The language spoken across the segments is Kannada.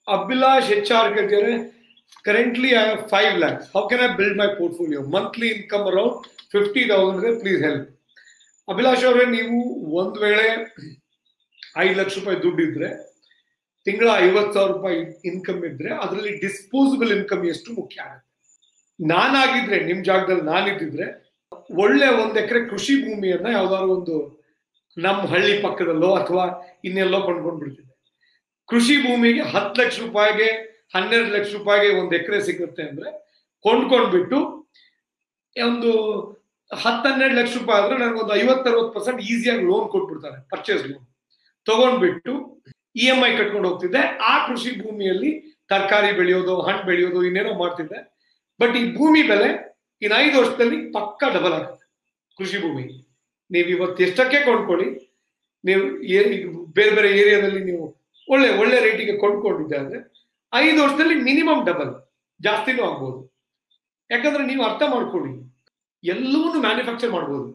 Abhilash HR Kajare, currently I have 5 lakhs. How can I build my portfolio? Monthly income around 50,000. Please help. Abhilash ಅವರೇ ನೀವು ಒಂದು ವೇಳೆ 5 ಲಕ್ಷ ರೂಪಾಯಿ ದುಡ್ಡು ಇದ್ರೆ ತಿಂಗಳ 50,000 ರೂಪಾಯಿ ಇನ್ಕಮ್ ಇದ್ರೆ ಅದರಲ್ಲಿ ಡಿಸ್ಪೋಸಬಲ್ ಇನ್ಕಮ್ ಎಷ್ಟು ಮುಖ್ಯ ಆಗುತ್ತೆ. ನಾನಾಗಿದ್ರೆ ನಿಮ್ ಜಾಗದಲ್ಲಿ ನಾನಿದ್ದಿದ್ರೆ ಒಳ್ಳೆ 1 ಎಕರೆ ಕೃಷಿ ಭೂಮಿಯನ್ನ ಯಾವ್ದಾದ್ರು ಒಂದು ನಮ್ಮ ಹಳ್ಳಿ ಪಕ್ಕದಲ್ಲೋ ಅಥವಾ ಇನ್ನೆಲ್ಲೋ ಕೊಂಡ್ಕೊಂಡ್ಬಿಡ್ತಿದ್ದೆ. ಕೃಷಿ ಭೂಮಿಗೆ 10 ಲಕ್ಷ ರೂಪಾಯಿಗೆ 12 ಲಕ್ಷ ರೂಪಾಯಿಗೆ 1 ಎಕರೆ ಸಿಗುತ್ತೆ ಅಂದ್ರೆ ಕೊಂಡ್ಕೊಂಡ್ಬಿಟ್ಟು ಒಂದು 10-12 ಲಕ್ಷ ರೂಪಾಯಿ ಆದ್ರೆ ನನಗೊಂದು 50-60% ಈಸಿಯಾಗಿ ಲೋನ್ ಕೊಟ್ಬಿಡ್ತಾರೆ, ಪರ್ಚೇಸ್ ಲೋನ್ ತಗೊಂಡ್ಬಿಟ್ಟು EMI ಕಟ್ಕೊಂಡು ಹೋಗ್ತಿದ್ದೆ. ಆ ಕೃಷಿ ಭೂಮಿಯಲ್ಲಿ ತರಕಾರಿ ಬೆಳೆಯೋದು, ಹಣ್ಣು ಬೆಳೆಯೋದು, ಇನ್ನೇನೋ ಮಾಡ್ತಿದ್ದೆ. ಬಟ್ ಈ ಭೂಮಿ ಬೆಲೆ ಇನ್ನು 5 ವರ್ಷದಲ್ಲಿ ಪಕ್ಕ ಡಬಲ್ ಆಗುತ್ತೆ. ಕೃಷಿ ಭೂಮಿ ನೀವು ಇವತ್ತು ಎಷ್ಟಕ್ಕೆ ಕೊಂಡ್ಕೊಳ್ಳಿ, ನೀವು ಬೇರೆ ಬೇರೆ ಏರಿಯಾದಲ್ಲಿ ನೀವು ಒಳ್ಳೆ ಒಳ್ಳೆ ರೇಟಿಗೆ ಕೊಂಡ್ಕೊಂಡಿದ್ದೆ ಅಂದ್ರೆ 5 ವರ್ಷದಲ್ಲಿ ಮಿನಿಮಮ್ ಡಬಲ್, ಜಾಸ್ತಿನೂ ಆಗ್ಬೋದು. ಯಾಕಂದ್ರೆ ನೀವು ಅರ್ಥ ಮಾಡ್ಕೊಳ್ಳಿ, ಎಲ್ಲವನ್ನೂ ಮ್ಯಾನುಫ್ಯಾಕ್ಚರ್ ಮಾಡ್ಬೋದು.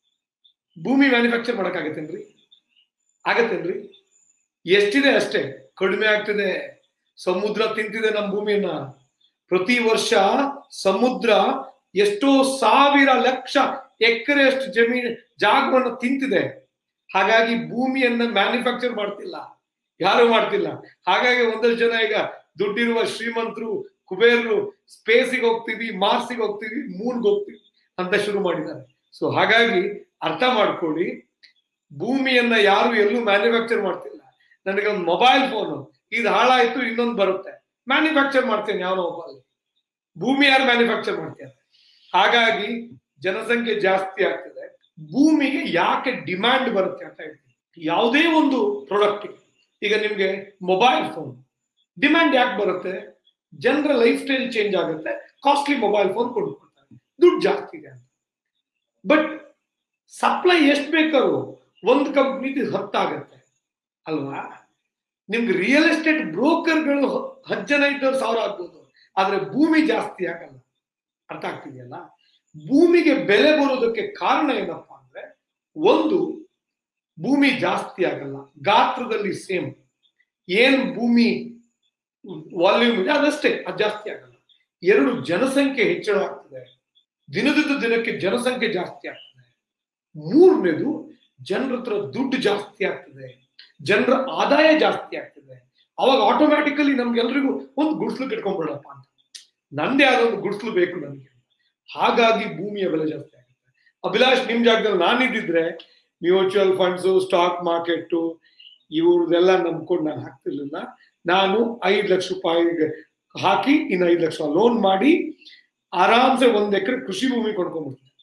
ಭೂಮಿ ಮ್ಯಾನುಫ್ಯಾಕ್ಚರ್ ಮಾಡಕ್ಕಾಗತ್ತೇನ್ರಿ? ಆಗತ್ತೇನ್ರಿ? ಎಷ್ಟಿದೆ ಅಷ್ಟೇ, ಕಡಿಮೆ ಆಗ್ತಿದೆ. ಸಮುದ್ರ ತಿಂತಿದೆ ನಮ್ಮ ಭೂಮಿಯನ್ನ. ಪ್ರತಿ ವರ್ಷ ಸಮುದ್ರ ಎಷ್ಟೋ ಸಾವಿರ ಲಕ್ಷ ಎಕರೆಯಷ್ಟು ಜಮೀನು ಜಾಗವನ್ನು ತಿಂತಿದೆ. ಹಾಗಾಗಿ ಭೂಮಿಯನ್ನ ಮ್ಯಾನುಫ್ಯಾಕ್ಚರ್ ಮಾಡ್ತಿಲ್ಲ, ಯಾರು ಮಾಡ್ತಿಲ್ಲ. ಹಾಗಾಗಿ ಒಂದಷ್ಟು ಜನ ಈಗ ದುಡ್ಡಿರುವ ಶ್ರೀಮಂತರು, ಕುಬೇರರು ಸ್ಪೇಸಿಗೆ ಹೋಗ್ತೀವಿ, ಮಾರ್ಸಿಗೆ ಹೋಗ್ತೀವಿ, ಮೂನ್ಗೆ ಹೋಗ್ತೀವಿ ಅಂತ ಶುರು ಮಾಡಿದ್ದಾರೆ. ಸೊ ಹಾಗಾಗಿ ಅರ್ಥ ಮಾಡ್ಕೊಳ್ಳಿ, ಭೂಮಿಯನ್ನ ಯಾರು ಎಲ್ಲೂ ಮ್ಯಾನುಫ್ಯಾಕ್ಚರ್ ಮಾಡ್ತಿಲ್ಲ. ನನಗೆ ಒಂದು ಮೊಬೈಲ್ ಫೋನು ಇದು ಹಾಳಾಯ್ತು, ಇನ್ನೊಂದು ಬರುತ್ತೆ, ಮ್ಯಾನುಫ್ಯಾಕ್ಚರ್ ಮಾಡ್ತೇನೆ ಯಾವ ಮೊಬೈಲ್. ಭೂಮಿ ಯಾರು ಮ್ಯಾನುಫ್ಯಾಕ್ಚರ್ ಮಾಡ್ತಾರೆ? ಹಾಗಾಗಿ ಜನಸಂಖ್ಯೆ ಜಾಸ್ತಿ ಆಗ್ತದೆ. ಭೂಮಿಗೆ ಯಾಕೆ ಡಿಮ್ಯಾಂಡ್ ಬರುತ್ತೆ ಅಂತ ಹೇಳ್ತೀನಿ. ಯಾವುದೇ ಒಂದು ಪ್ರಾಡಕ್ಟ್, ಈಗ ನಿಮ್ಗೆ ಮೊಬೈಲ್ ಫೋನ್ ಡಿಮ್ಯಾಂಡ್ ಯಾಕೆ ಬರುತ್ತೆ? ಜನರ ಲೈಫ್ ಸ್ಟೈಲ್ ಚೇಂಜ್ ಆಗುತ್ತೆ, ಕಾಸ್ಟ್ಲಿ ಮೊಬೈಲ್ ಫೋನ್ ಕೊಂಡ್ಕೊಳ್ತಾರೆ, ದುಡ್ಡು ಜಾಸ್ತಿ ಇದೆ ಅಂತ. ಬಟ್ ಸಪ್ಲೈ ಎಷ್ಟು ಬೇಕಾದ್ರು ಒಂದು ಕಂಪ್ನಿದು 10 ಆಗತ್ತೆ ಅಲ್ವಾ? ನಿಮ್ಗೆ ರಿಯಲ್ ಎಸ್ಟೇಟ್ ಬ್ರೋಕರ್ಗಳು 10 ಜನ ಇದ್ದವ್ರು 1000 ಆಗ್ಬೋದು, ಆದ್ರೆ ಭೂಮಿ ಜಾಸ್ತಿ ಆಗಲ್ಲ. ಅರ್ಥ ಆಗ್ತಿದೆಯಲ್ಲ? ಭೂಮಿಗೆ ಬೆಲೆ ಬರೋದಕ್ಕೆ ಕಾರಣ ಏನಪ್ಪಾ ಅಂದ್ರೆ, ಒಂದು, ಭೂಮಿ ಜಾಸ್ತಿ ಆಗಲ್ಲ, ಗಾತ್ರದಲ್ಲಿ ಸೇಮ್. ಏನ್ ಭೂಮಿ ವಾಲ್ಯೂಮ್ ಇದೆ ಅದಷ್ಟೇ, ಅದು ಜಾಸ್ತಿ ಆಗಲ್ಲ. 2, ಜನಸಂಖ್ಯೆ ಹೆಚ್ಚಳ ಆಗ್ತದೆ, ದಿನದಿಂದ ದಿನಕ್ಕೆ ಜನಸಂಖ್ಯೆ ಜಾಸ್ತಿ ಆಗ್ತದೆ. 3ನೇದು, ಜನರ ಹತ್ರ ದುಡ್ಡು ಜಾಸ್ತಿ ಆಗ್ತದೆ, ಜನರ ಆದಾಯ ಜಾಸ್ತಿ ಆಗ್ತದೆ. ಅವಾಗ ಆಟೋಮ್ಯಾಟಿಕಲಿ ನಮ್ಗೆಲ್ರಿಗೂ ಒಂದು ಗುಡ್ಸ್ಲು ಕಟ್ಕೊಂಡ್ಬಿಡಪ್ಪ ಅಂತ, ನಂದೇ ಆದ ಒಂದು ಗುಡ್ಸ್ಲು ಬೇಕು ನನಗೆ. ಹಾಗಾಗಿ ಭೂಮಿಯ ಬೆಲೆ ಜಾಸ್ತಿ ಆಗುತ್ತೆ. ಅಭಿಲಾಷ್ ನಿಮ್ ಜಾಗದಲ್ಲಿ ನಾನಿದ್ದಿದ್ರೆ ಮ್ಯೂಚುವಲ್ ಫಂಡ್ಸು, ಸ್ಟಾಕ್ ಮಾರ್ಕೆಟ್ ಇವ್ರದೆಲ್ಲ ನಂಬ್ಕೊಂಡು ನಾನು ಹಾಕ್ತಿರ್ಲಿಲ್ಲ. ನಾನು 5 ಲಕ್ಷ ರೂಪಾಯಿಗೆ ಹಾಕಿ ಇನ್ನು 5 ಲಕ್ಷ ಲೋನ್ ಮಾಡಿ ಆರಾಮ್ಸೆ 1 ಎಕರೆ ಕೃಷಿ ಭೂಮಿ ಕೊಂಡ್ಕೊಂಡ್ಬಿಡ್ತೀನಿ.